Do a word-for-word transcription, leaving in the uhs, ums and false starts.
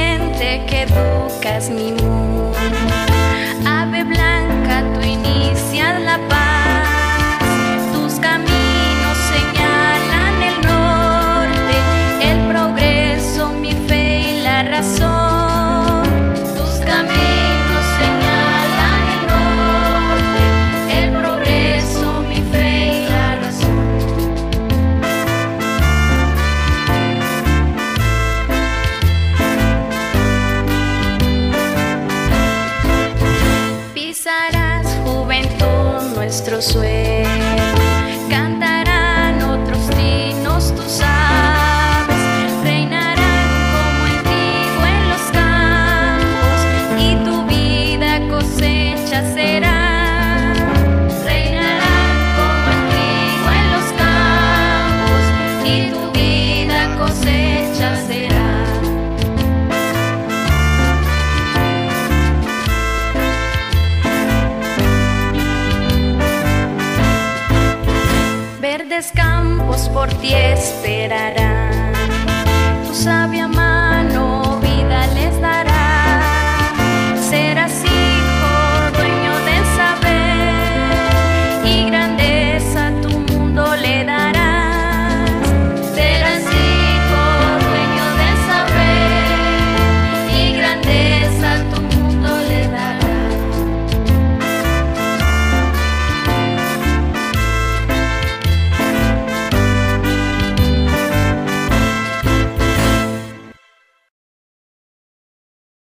inocente que educas mi mundo. Ave blanca, tú inicias la paz, tus caminos señalan el norte, el progreso, mi fe y la razón. Tus caminos señalan el norte, el progreso, mi fe y la razón. Pisarás, juventud, nuestro sueño.